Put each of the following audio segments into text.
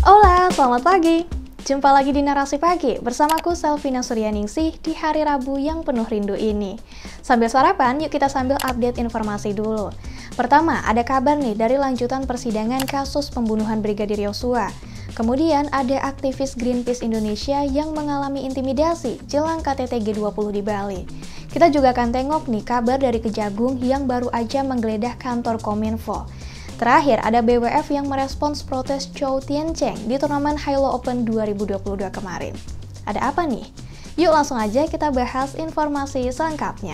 Hola, selamat pagi. Jumpa lagi di Narasi Pagi bersamaku Selvina Suryaningsih di hari Rabu yang penuh rindu ini. Sambil sarapan, yuk kita sambil update informasi dulu. Pertama, ada kabar nih dari lanjutan persidangan kasus pembunuhan Brigadir Yosua. Kemudian ada aktivis Greenpeace Indonesia yang mengalami intimidasi jelang KTT G20 di Bali. Kita juga akan tengok nih kabar dari Kejagung yang baru aja menggeledah kantor Kominfo. Terakhir, ada BWF yang merespons protes Chou Tien-cheng di turnamen Hilo Open 2022 kemarin. Ada apa nih? Yuk langsung aja kita bahas informasi selengkapnya.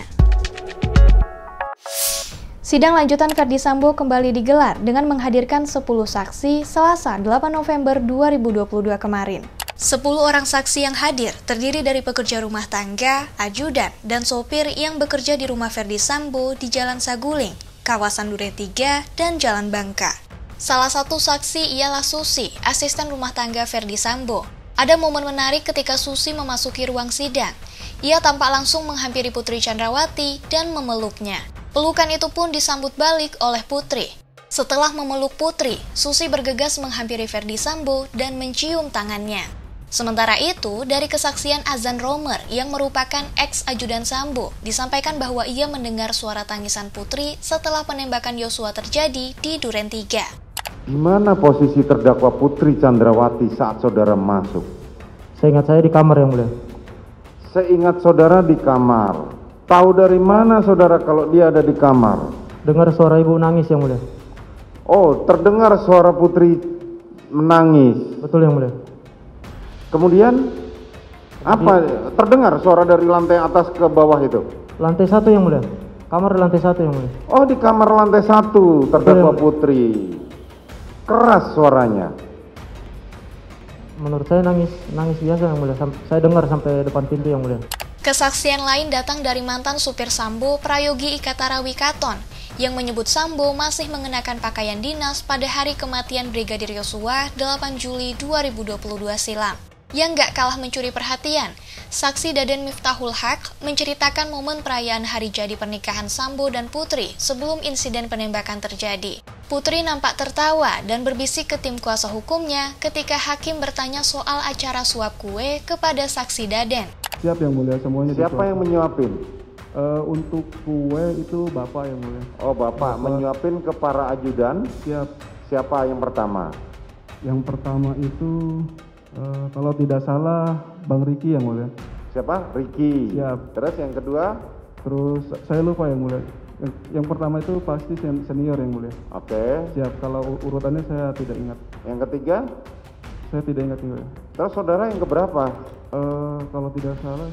Sidang lanjutan Ferdy Sambo kembali digelar dengan menghadirkan 10 saksi Selasa 8 November 2022 kemarin. 10 orang saksi yang hadir terdiri dari pekerja rumah tangga, ajudan, dan sopir yang bekerja di rumah Ferdy Sambo di Jalan Saguling, kawasan Duren 3, dan Jalan Bangka. Salah satu saksi ialah Susi, asisten rumah tangga Ferdy Sambo. Ada momen menarik ketika Susi memasuki ruang sidang. Ia tampak langsung menghampiri Putri Chandrawati dan memeluknya. Pelukan itu pun disambut balik oleh Putri. Setelah memeluk Putri, Susi bergegas menghampiri Ferdy Sambo dan mencium tangannya. Sementara itu, dari kesaksian Azan Romer yang merupakan ex-ajudan Sambo, disampaikan bahwa ia mendengar suara tangisan Putri setelah penembakan Yosua terjadi di Duren 3. Di mana posisi terdakwa Putri Chandrawati saat saudara masuk? Seingat saya di kamar, Yang Mulia. Seingat saudara di kamar. Tahu dari mana saudara kalau dia ada di kamar? Dengar suara ibu nangis, Yang Mulia. Oh, terdengar suara Putri menangis. Betul, Yang Mulia. Kemudian apa? Terdengar suara dari lantai atas ke bawah itu? Lantai 1, Yang Mulia. Kamar lantai 1, Yang Mulia. Oh, di kamar lantai 1 terdakwa Putri. Keras suaranya. Menurut saya nangis biasa, Yang Mulia. Saya dengar sampai depan pintu, Yang Mulia. Kesaksian lain datang dari mantan supir Sambo, Prayogi Ikatara Wikaton, yang menyebut Sambo masih mengenakan pakaian dinas pada hari kematian Brigadir Yosua 8 Juli 2022 silam. Yang gak kalah mencuri perhatian, saksi Daden Miftahul Haq menceritakan momen perayaan hari jadi pernikahan Sambo dan Putri sebelum insiden penembakan terjadi. Putri nampak tertawa dan berbisik ke tim kuasa hukumnya ketika hakim bertanya soal acara suap kue kepada saksi Daden. Siap, Yang Mulia, semuanya. Siapa yang menyuapin? Untuk kue itu Bapak, Yang Mulia. Oh, Bapak menyuapin ke para ajudan? Siap. Siapa yang pertama? Yang pertama itu kalau tidak salah Bang Riki, Yang Mulia. Siapa? Riki. Siap. Terus yang kedua? Terus saya lupa, Yang Mulia. Yang pertama itu pasti senior, Yang Mulia. Oke. Siap. Kalau urutannya saya tidak ingat. Yang ketiga? Saya tidak ingat, Yang Mulia. Terus saudara yang keberapa? Kalau tidak salah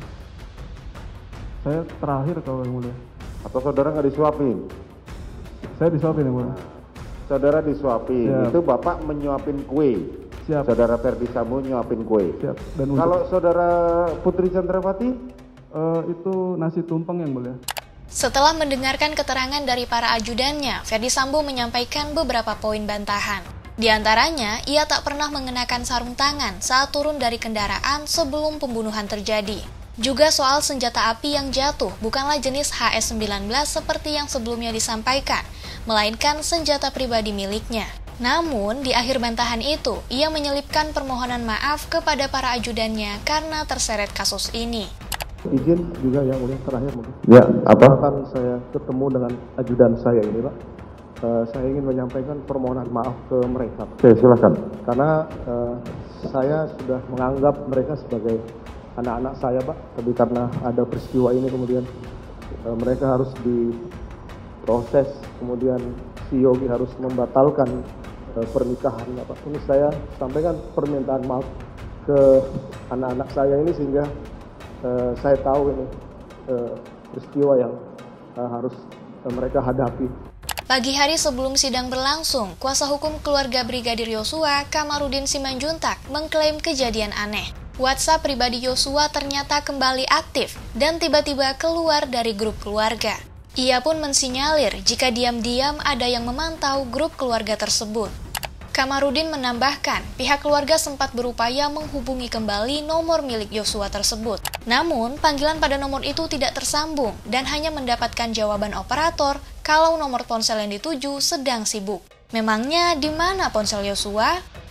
saya terakhir, kalau Yang Mulia. Atau saudara nggak disuapin? Saya disuapin, Yang Mulia. Saudara disuapin. Siap. Itu Bapak menyuapin kue. Siap. Saudara Ferdy Sambo nyuapin kue. Siap. Dan Kalau saudara Putri Chandrawati? itu nasi tumpeng, Yang Mulia. Setelah mendengarkan keterangan dari para ajudannya, Ferdy Sambo menyampaikan beberapa poin bantahan. Di antaranya, ia tak pernah mengenakan sarung tangan saat turun dari kendaraan sebelum pembunuhan terjadi. Juga soal senjata api yang jatuh bukanlah jenis HS-19 seperti yang sebelumnya disampaikan, melainkan senjata pribadi miliknya. Namun, di akhir bantahan itu, ia menyelipkan permohonan maaf kepada para ajudannya karena terseret kasus ini. Izin juga, Yang Mulia, terakhir mungkin. Ya, apa? Akan saya ketemu dengan ajudan saya ini, Pak. Saya ingin menyampaikan permohonan maaf ke mereka, Pak. Oke, silakan. Karena saya sudah menganggap mereka sebagai anak-anak saya, Pak. Tapi karena ada peristiwa ini kemudian mereka harus diproses, kemudian si Yogi harus membatalkan pernikahannya, Pak. Ini saya sampaikan permintaan maaf ke anak-anak saya ini sehingga saya tahu ini peristiwa yang harus mereka hadapi. Pagi hari sebelum sidang berlangsung, kuasa hukum keluarga Brigadir Yosua, Kamarudin Simanjuntak, mengklaim kejadian aneh. WhatsApp pribadi Yosua ternyata kembali aktif dan tiba-tiba keluar dari grup keluarga. Ia pun mensinyalir jika diam-diam ada yang memantau grup keluarga tersebut. Kamarudin menambahkan, pihak keluarga sempat berupaya menghubungi kembali nomor milik Yosua tersebut. Namun, panggilan pada nomor itu tidak tersambung dan hanya mendapatkan jawaban operator kalau nomor ponsel yang dituju sedang sibuk. Memangnya di mana ponsel Yosua?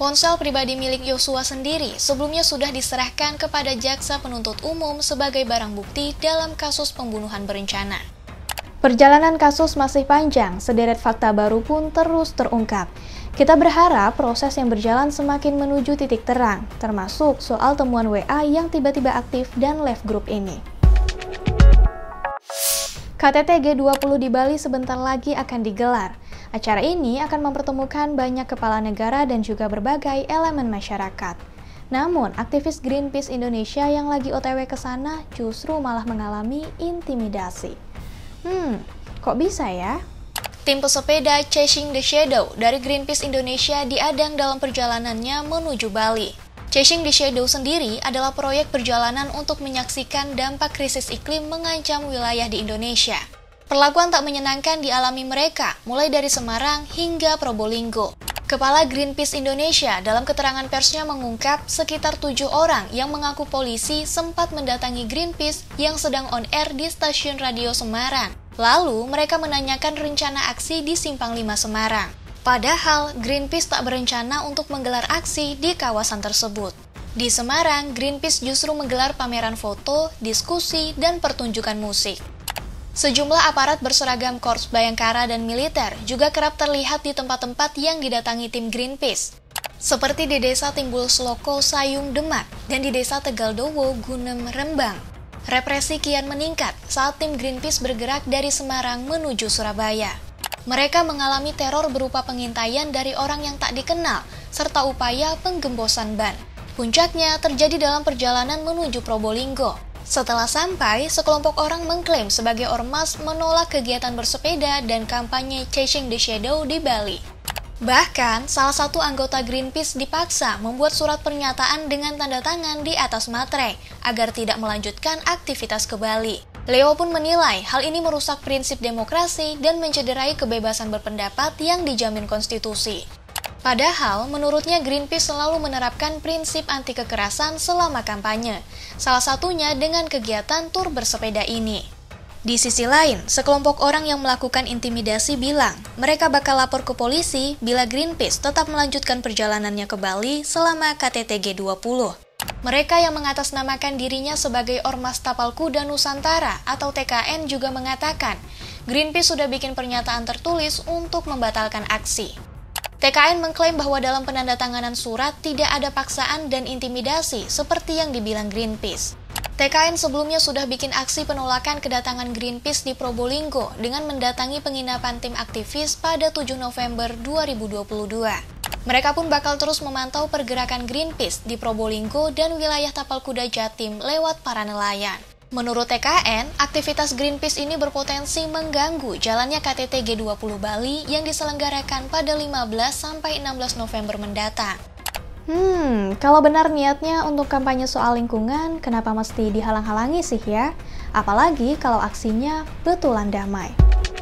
Ponsel pribadi milik Yosua sendiri sebelumnya sudah diserahkan kepada jaksa penuntut umum sebagai barang bukti dalam kasus pembunuhan berencana. Perjalanan kasus masih panjang, sederet fakta baru pun terus terungkap. Kita berharap proses yang berjalan semakin menuju titik terang, termasuk soal temuan WA yang tiba-tiba aktif dan left group ini. KTT G20 di Bali sebentar lagi akan digelar. Acara ini akan mempertemukan banyak kepala negara dan juga berbagai elemen masyarakat. Namun, aktivis Greenpeace Indonesia yang lagi OTW ke sana justru malah mengalami intimidasi. Kok bisa ya? Tim pesepeda Chasing the Shadow dari Greenpeace Indonesia diadang dalam perjalanannya menuju Bali. Chasing the Shadow sendiri adalah proyek perjalanan untuk menyaksikan dampak krisis iklim mengancam wilayah di Indonesia. Perlakuan tak menyenangkan dialami mereka, mulai dari Semarang hingga Probolinggo. Kepala Greenpeace Indonesia dalam keterangan persnya mengungkap sekitar 7 orang yang mengaku polisi sempat mendatangi Greenpeace yang sedang on air di stasiun radio Semarang. Lalu mereka menanyakan rencana aksi di Simpang 5 Semarang. Padahal Greenpeace tak berencana untuk menggelar aksi di kawasan tersebut. Di Semarang, Greenpeace justru menggelar pameran foto, diskusi, dan pertunjukan musik. Sejumlah aparat berseragam Korps Bayangkara dan militer juga kerap terlihat di tempat-tempat yang didatangi tim Greenpeace, seperti di Desa Timbul Sloko, Sayung, Demak, dan di Desa Tegaldowo, Gunem, Rembang. Represi kian meningkat saat tim Greenpeace bergerak dari Semarang menuju Surabaya. Mereka mengalami teror berupa pengintaian dari orang yang tak dikenal, serta upaya penggembosan ban. Puncaknya terjadi dalam perjalanan menuju Probolinggo. Setelah sampai, sekelompok orang mengklaim sebagai ormas menolak kegiatan bersepeda dan kampanye Chasing the Shadow di Bali. Bahkan, salah satu anggota Greenpeace dipaksa membuat surat pernyataan dengan tanda tangan di atas materai agar tidak melanjutkan aktivitas ke Bali. Leo pun menilai hal ini merusak prinsip demokrasi dan mencederai kebebasan berpendapat yang dijamin konstitusi. Padahal, menurutnya Greenpeace selalu menerapkan prinsip anti kekerasan selama kampanye, salah satunya dengan kegiatan tur bersepeda ini. Di sisi lain, sekelompok orang yang melakukan intimidasi bilang mereka bakal lapor ke polisi bila Greenpeace tetap melanjutkan perjalanannya ke Bali selama KTT G20. Mereka yang mengatasnamakan dirinya sebagai Ormas Tapal Kuda Nusantara atau TKN juga mengatakan Greenpeace sudah bikin pernyataan tertulis untuk membatalkan aksi. TKN mengklaim bahwa dalam penandatanganan surat tidak ada paksaan dan intimidasi seperti yang dibilang Greenpeace. TKN sebelumnya sudah bikin aksi penolakan kedatangan Greenpeace di Probolinggo dengan mendatangi penginapan tim aktivis pada 7 November 2022. Mereka pun bakal terus memantau pergerakan Greenpeace di Probolinggo dan wilayah Tapal Kuda Jatim lewat para nelayan. Menurut TKN, aktivitas Greenpeace ini berpotensi mengganggu jalannya KTT G20 Bali yang diselenggarakan pada 15-16 November mendatang. Kalau benar niatnya untuk kampanye soal lingkungan, kenapa mesti dihalang-halangi sih ya? Apalagi kalau aksinya betulan damai.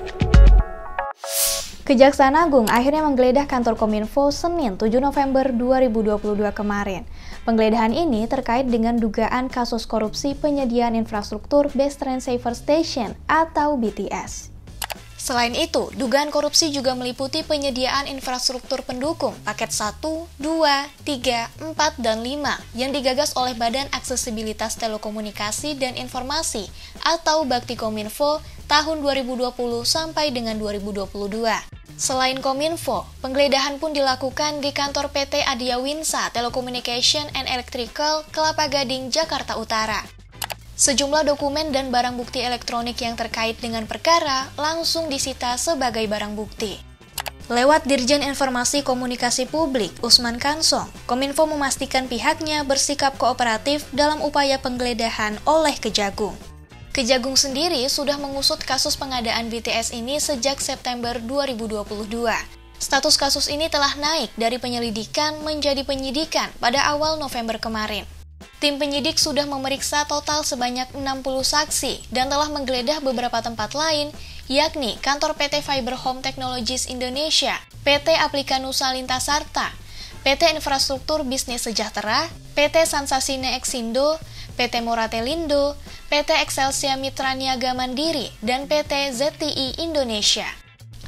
Kejaksaan Agung akhirnya menggeledah kantor Kominfo Senin 7 November 2022 kemarin. Penggeledahan ini terkait dengan dugaan kasus korupsi penyediaan infrastruktur Base Train Saver Station atau BTS. Selain itu, dugaan korupsi juga meliputi penyediaan infrastruktur pendukung paket 1, 2, 3, 4, dan 5 yang digagas oleh Badan Aksesibilitas Telekomunikasi dan Informasi atau Bakti Kominfo tahun 2020 sampai dengan 2022. Selain Kominfo, penggeledahan pun dilakukan di kantor PT Adiawinsa Telecommunication and Electrical, Kelapa Gading, Jakarta Utara. Sejumlah dokumen dan barang bukti elektronik yang terkait dengan perkara langsung disita sebagai barang bukti. Lewat Dirjen Informasi Komunikasi Publik, Usman Kansong, Kominfo memastikan pihaknya bersikap kooperatif dalam upaya penggeledahan oleh Kejagung. Kejagung sendiri sudah mengusut kasus pengadaan BTS ini sejak September 2022. Status kasus ini telah naik dari penyelidikan menjadi penyidikan pada awal November kemarin. Tim penyidik sudah memeriksa total sebanyak 60 saksi dan telah menggeledah beberapa tempat lain, yakni kantor PT Fiber Home Technologies Indonesia, PT Aplika Nusa Lintasarta, PT Infrastruktur Bisnis Sejahtera, PT Sansasine Exindo, PT Moratelindo, PT Excelsia Mitra Niaga Mandiri, dan PT ZTI Indonesia.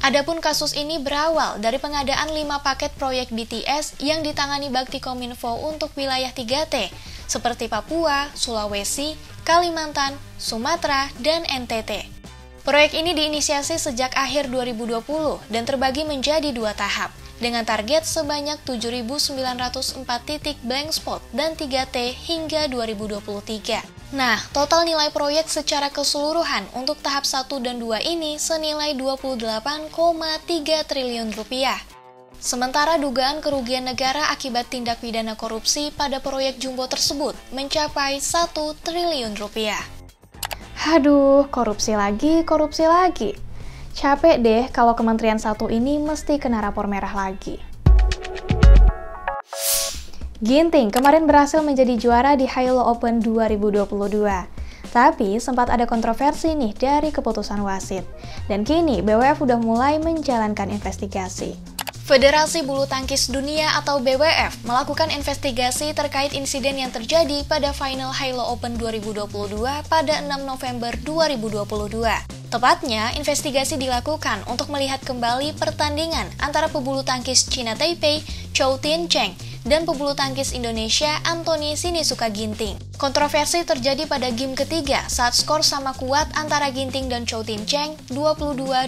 Adapun kasus ini berawal dari pengadaan 5 paket proyek BTS yang ditangani Baktikominfo untuk wilayah 3T, seperti Papua, Sulawesi, Kalimantan, Sumatera, dan NTT. Proyek ini diinisiasi sejak akhir 2020 dan terbagi menjadi 2 tahap, dengan target sebanyak 7.904 titik blank spot dan 3T hingga 2023. Nah, total nilai proyek secara keseluruhan untuk tahap 1 dan 2 ini senilai 28,3 triliun rupiah. Sementara dugaan kerugian negara akibat tindak pidana korupsi pada proyek jumbo tersebut mencapai 1 triliun rupiah. Aduh, korupsi lagi. Capek deh kalau Kementerian satu ini mesti kena rapor merah lagi. Ginting kemarin berhasil menjadi juara di Hilo Open 2022. Tapi sempat ada kontroversi nih dari keputusan wasit. Dan kini BWF udah mulai menjalankan investigasi. Federasi Bulu Tangkis Dunia atau BWF melakukan investigasi terkait insiden yang terjadi pada final Hilo Open 2022 pada 6 November 2022. Tepatnya, investigasi dilakukan untuk melihat kembali pertandingan antara pebulu tangkis Cina Taipei, Chou Tin-cheng, dan pebulu tangkis Indonesia Anthony Sinisuka Ginting. Kontroversi terjadi pada game ketiga saat skor sama kuat antara Ginting dan Chou Tin-cheng 22-22.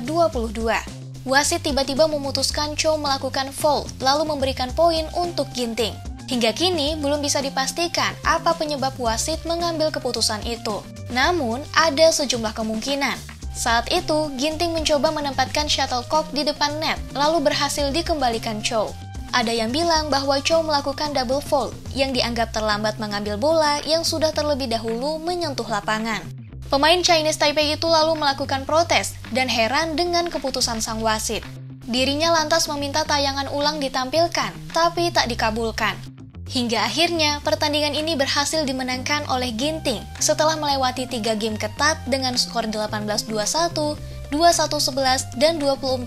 Wasit tiba-tiba memutuskan Chou melakukan foul lalu memberikan poin untuk Ginting. Hingga kini belum bisa dipastikan apa penyebab wasit mengambil keputusan itu. Namun, ada sejumlah kemungkinan. Saat itu, Ginting mencoba menempatkan shuttlecock di depan net, lalu berhasil dikembalikan Chou. Ada yang bilang bahwa Chou melakukan double fault, yang dianggap terlambat mengambil bola yang sudah terlebih dahulu menyentuh lapangan. Pemain Chinese Taipei itu lalu melakukan protes dan heran dengan keputusan sang wasit. Dirinya lantas meminta tayangan ulang ditampilkan, tapi tak dikabulkan. Hingga akhirnya, pertandingan ini berhasil dimenangkan oleh Ginting setelah melewati 3 game ketat dengan skor 18-21, 21-11, dan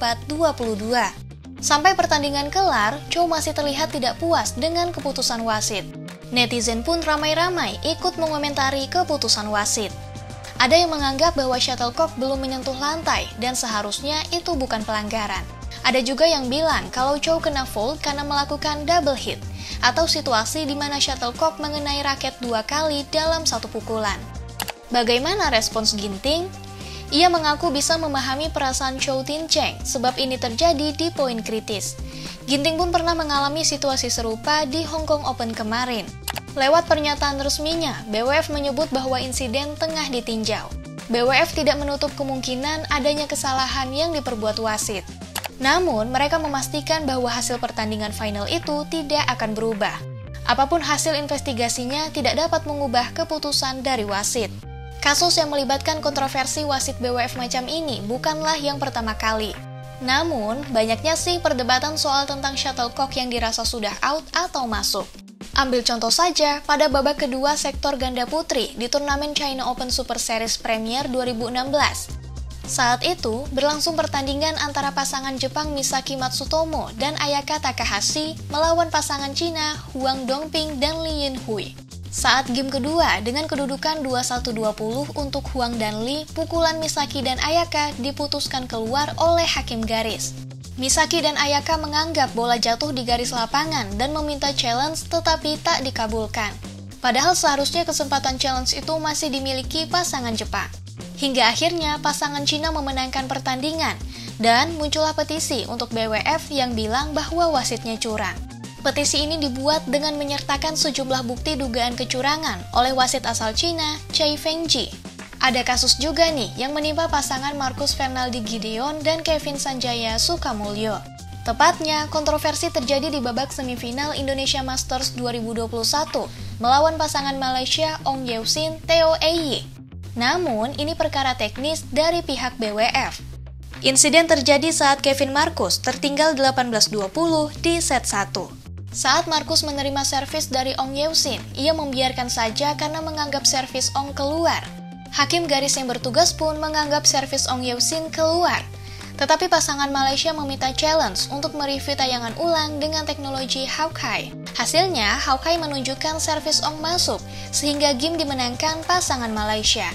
24-22. Sampai pertandingan kelar, Chou masih terlihat tidak puas dengan keputusan wasit. Netizen pun ramai-ramai ikut mengomentari keputusan wasit. Ada yang menganggap bahwa shuttlecock belum menyentuh lantai dan seharusnya itu bukan pelanggaran. Ada juga yang bilang kalau Chou kena foul karena melakukan double hit, atau situasi di mana shuttlecock mengenai raket 2 kali dalam satu pukulan. Bagaimana respons Ginting? Ia mengaku bisa memahami perasaan Chou Tin-cheng sebab ini terjadi di poin kritis. Ginting pun pernah mengalami situasi serupa di Hong Kong Open kemarin. Lewat pernyataan resminya, BWF menyebut bahwa insiden tengah ditinjau. BWF tidak menutup kemungkinan adanya kesalahan yang diperbuat wasit. Namun, mereka memastikan bahwa hasil pertandingan final itu tidak akan berubah. Apapun hasil investigasinya tidak dapat mengubah keputusan dari wasit. Kasus yang melibatkan kontroversi wasit BWF macam ini bukanlah yang pertama kali. Namun, banyaknya sih perdebatan soal tentang shuttlecock yang dirasa sudah out atau masuk. Ambil contoh saja pada babak kedua sektor ganda putri di turnamen China Open Super Series Premier 2016. Saat itu, berlangsung pertandingan antara pasangan Jepang Misaki Matsutomo dan Ayaka Takahashi melawan pasangan Cina Huang Dongping dan Li Yinhui. Saat game kedua, dengan kedudukan 21-20 untuk Huang dan Li, pukulan Misaki dan Ayaka diputuskan keluar oleh hakim garis. Misaki dan Ayaka menganggap bola jatuh di garis lapangan dan meminta challenge tetapi tak dikabulkan. Padahal seharusnya kesempatan challenge itu masih dimiliki pasangan Jepang. Hingga akhirnya pasangan Cina memenangkan pertandingan dan muncullah petisi untuk BWF yang bilang bahwa wasitnya curang. Petisi ini dibuat dengan menyertakan sejumlah bukti dugaan kecurangan oleh wasit asal Cina, Chai Fengji. Ada kasus juga nih yang menimpa pasangan Marcus Fernaldi Gideon dan Kevin Sanjaya Sukamulyo. Tepatnya, kontroversi terjadi di babak semifinal Indonesia Masters 2021 melawan pasangan Malaysia Ong Yeo-sin, Theo Eye. Namun, ini perkara teknis dari pihak BWF. Insiden terjadi saat Kevin Marcus tertinggal 18-20 di set 1. Saat Marcus menerima servis dari Ong Yeo-sin, ia membiarkan saja karena menganggap servis Ong keluar. Hakim garis yang bertugas pun menganggap servis Ong Yeo-sin keluar. Tetapi pasangan Malaysia meminta challenge untuk mereview tayangan ulang dengan teknologi Hawkeye. Hasilnya, Hawkeye menunjukkan servis Ong masuk, sehingga game dimenangkan pasangan Malaysia.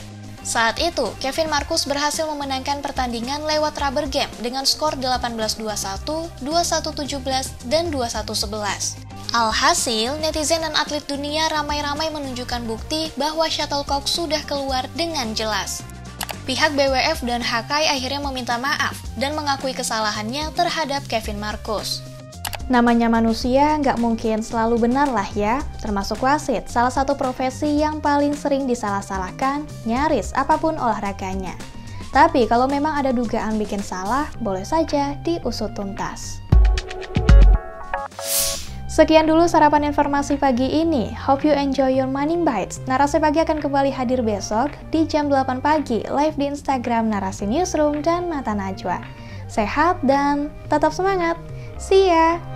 Saat itu, Kevin Marcus berhasil memenangkan pertandingan lewat rubber game dengan skor 18-21, 21-17, dan 21-11. Alhasil, netizen dan atlet dunia ramai-ramai menunjukkan bukti bahwa shuttlecock sudah keluar dengan jelas. Pihak BWF dan Hakai akhirnya meminta maaf dan mengakui kesalahannya terhadap Kevin Marcus. Namanya manusia nggak mungkin selalu benar lah ya, termasuk wasit, salah satu profesi yang paling sering disalah-salahkan, nyaris apapun olahraganya. Tapi kalau memang ada dugaan bikin salah, boleh saja diusut tuntas. Sekian dulu sarapan informasi pagi ini. Hope you enjoy your morning bites. Narasi pagi akan kembali hadir besok di jam 8 pagi live di Instagram Narasi Newsroom dan Mata Najwa. Sehat dan tetap semangat. See ya!